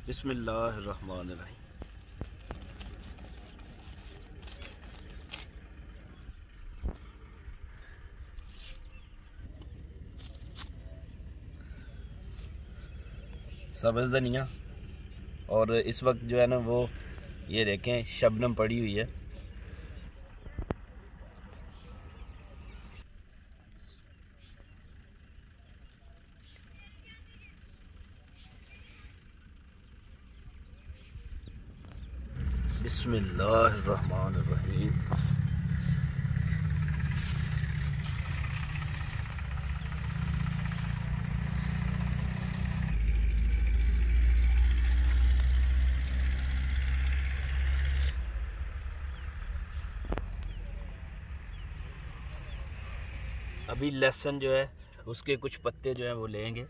बिस्मिल्लाहिर्रहमानिर्रहीम। सब्ज़ धनिया, और इस वक्त जो है ना वो ये देखें शबनम पड़ी हुई है। बिस्मिल्लाहिर्रहमानिर्रहीम। अभी लहसुन जो है उसके कुछ पत्ते जो है वो लेंगे।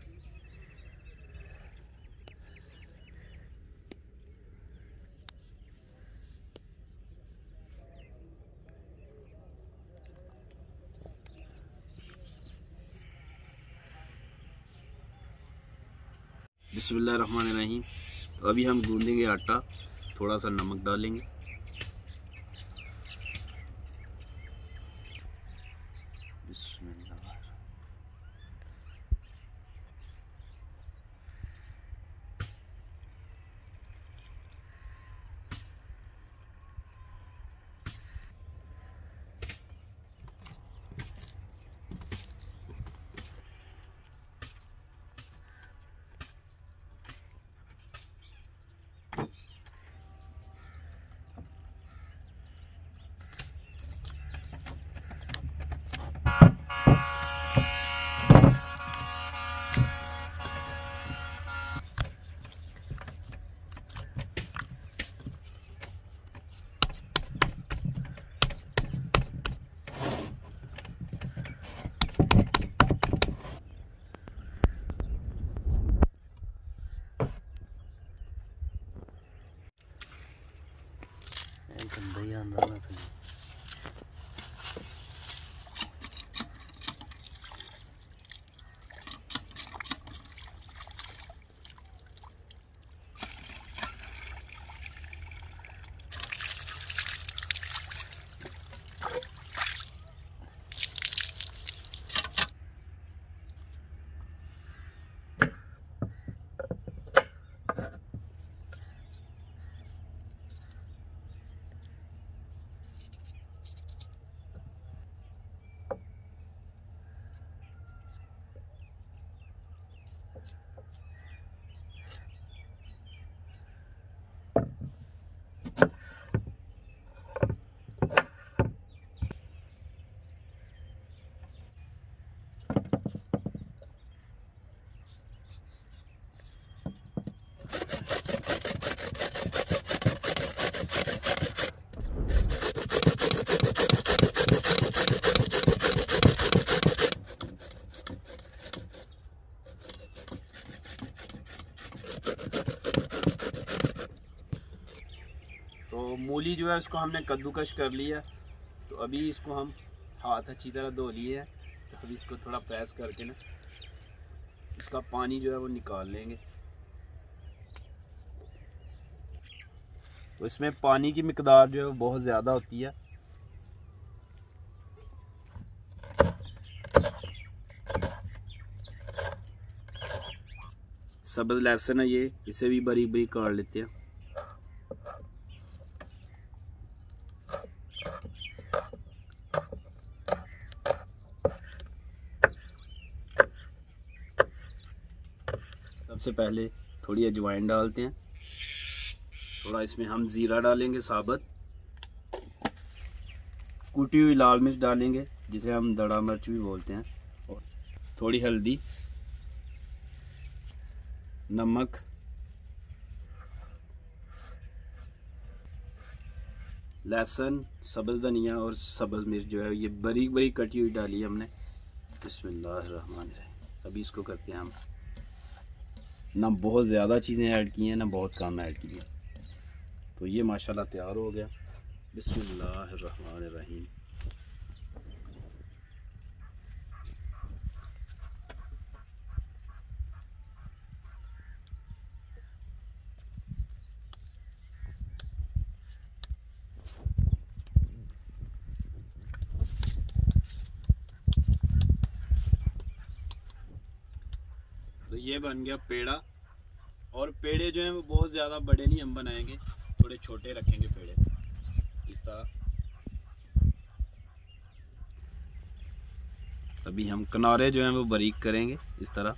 बिस्मिल्लाहिर्रहमानिर्रहीम। तो अभी हम गूंदेंगे आटा, थोड़ा सा नमक डालेंगे। बिस्मिल्लाह। तो मूली जो है उसको हमने कद्दूकश कर लिया। तो अभी इसको हम हाथ अच्छी तरह धो लिए हैं। तो अभी इसको थोड़ा प्रेस करके ना इसका पानी जो है वो निकाल लेंगे। तो इसमें पानी की मिकदार जो है वो बहुत ज़्यादा होती है। सब्ज़ लहसुन है ये, इसे भी बारीक बारीक काट लेते हैं। सबसे पहले थोड़ी अजवाइन डालते हैं, थोड़ा इसमें हम ज़ीरा डालेंगे साबुत, कुटी हुई लाल मिर्च डालेंगे जिसे हम दड़ा मिर्च भी बोलते हैं, और थोड़ी हल्दी, नमक, लहसुन, सब्ज़ धनिया और सब्ज़ मिर्च जो है ये बारीक बारीक कटी हुई डाली है हमने। बिस्मिल्लाहिर्रहमानिर्रहीम। अभी इसको करते हैं हम, ना बहुत ज़्यादा चीज़ें ऐड की हैं ना बहुत कम ऐड की हैं। तो ये माशाल्लाह तैयार हो गया। बिस्मिल्लाहिर्रहमानिर्रहीम। ये बन गया पेड़ा। और पेड़े जो हैं वो बहुत ज़्यादा बड़े नहीं हम बनाएंगे, थोड़े छोटे रखेंगे पेड़े इस तरह। अभी हम किनारे जो हैं वो बारीक करेंगे इस तरह।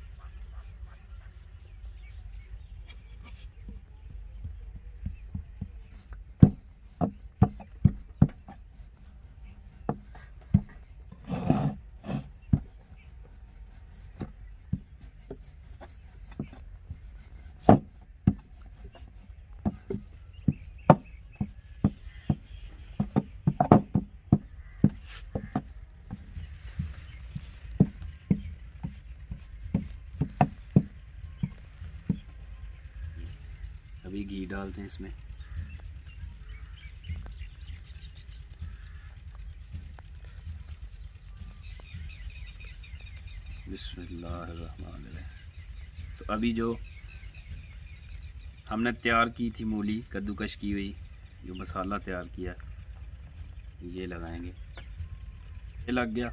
अभी घी डालते हैं इसमें। बिस्मिल्लाहिर्रहमानिर्रहीम। तो अभी जो हमने तैयार की थी मूली कद्दूकश की हुई, जो मसाला तैयार किया ये लगाएंगे। ये लग गया।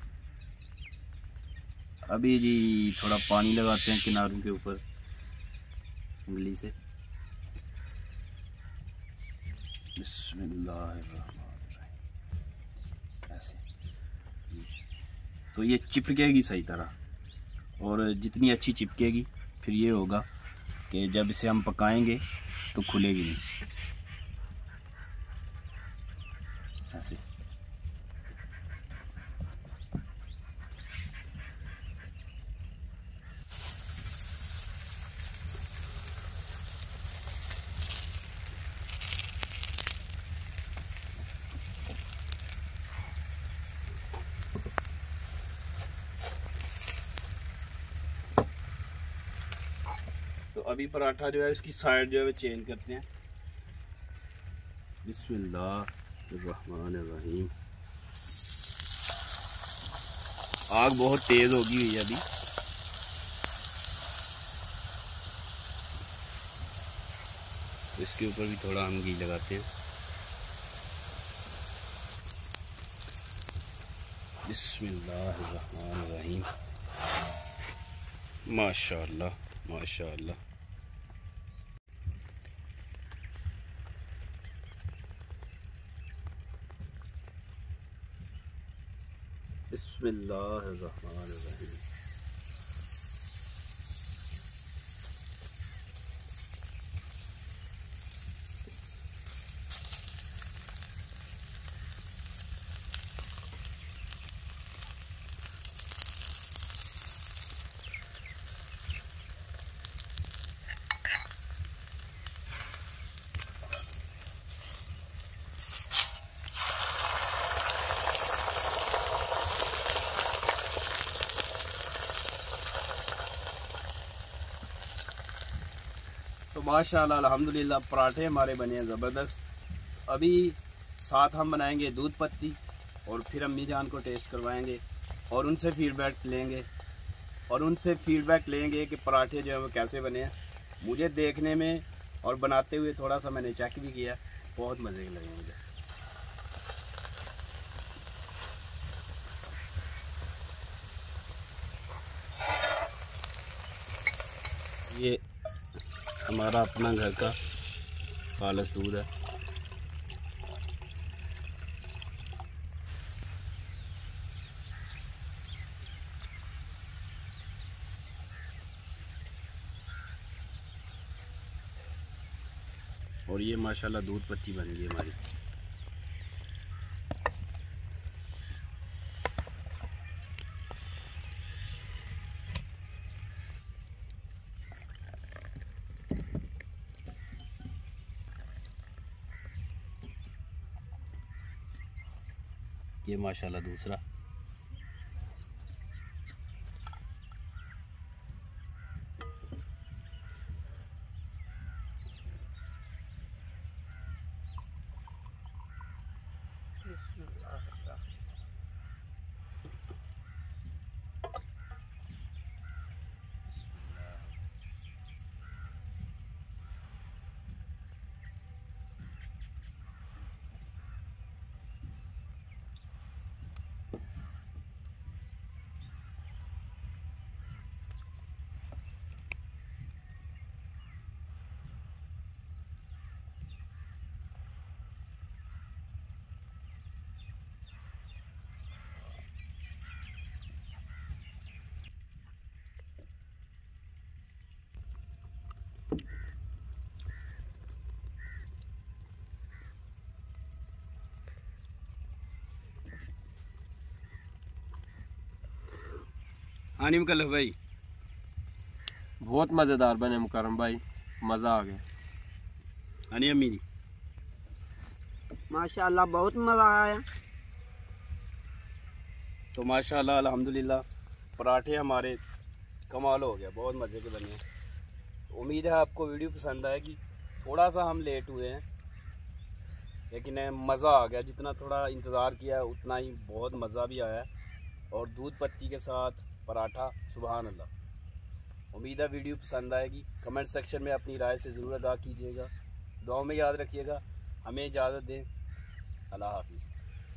अभी जी थोड़ा पानी लगाते हैं किनारों के ऊपर उंगली से। बिस्मिल्लाहिर्रहमानिर्रहीम ऐसे। तो ये चिपकेगी सही तरह, और जितनी अच्छी चिपकेगी फिर ये होगा कि जब इसे हम पकाएंगे तो खुलेगी नहीं ऐसे। तो अभी पराठा जो है इसकी साइड जो है वो चेंज करते हैं। बिस्मिल्लाहिर्रहमानिर्रहीम। आग बहुत तेज होगी हुई है अभी। इसके ऊपर भी थोड़ा हम घी लगाते हैं। बिस्मिल्लाहिर्रहमानिर्रहीम। माशाअल्लाह माशाअल्लाह। बिस्मिल्लाहिर्रहमानिर्रहीम। तो माशाअल्लाह अल्हम्दुलिल्लाह पराठे हमारे बने हैं ज़बरदस्त। अभी साथ हम बनाएंगे दूध पत्ती, और फिर अम्मी जान को टेस्ट करवाएंगे और उनसे फीडबैक लेंगे कि पराठे जो है वो कैसे बने हैं। मुझे देखने में और बनाते हुए थोड़ा सा मैंने चेक भी किया, बहुत मज़े के लगे मुझे। ये हमारा अपना घर का खालिस दूध है। और ये माशाल्लाह दूध पत्ती बन गई हमारी। ये माशाल्लाह दूसरा। आनी मुकल्लफ भाई बहुत मज़ेदार बने मुकर्रम भाई, मज़ा आ गया। आनी अम्मी जी माशाल्लाह बहुत मज़ा आया। तो माशाल्लाह अल्हम्दुलिल्लाह पराठे हमारे कमाल हो गया, बहुत मज़े के बने। उम्मीद है आपको वीडियो पसंद आएगी। थोड़ा सा हम लेट हुए हैं लेकिन मज़ा आ गया, जितना थोड़ा इंतज़ार किया उतना ही बहुत मज़ा भी आया। और दूध पत्ती के साथ पराठा, सुभान अल्लाह। उम्मीद है वीडियो पसंद आएगी। कमेंट सेक्शन में अपनी राय से ज़रूर अदा कीजिएगा। दुआ में याद रखिएगा। हमें इजाज़त दें। अल्लाह हाफिज़।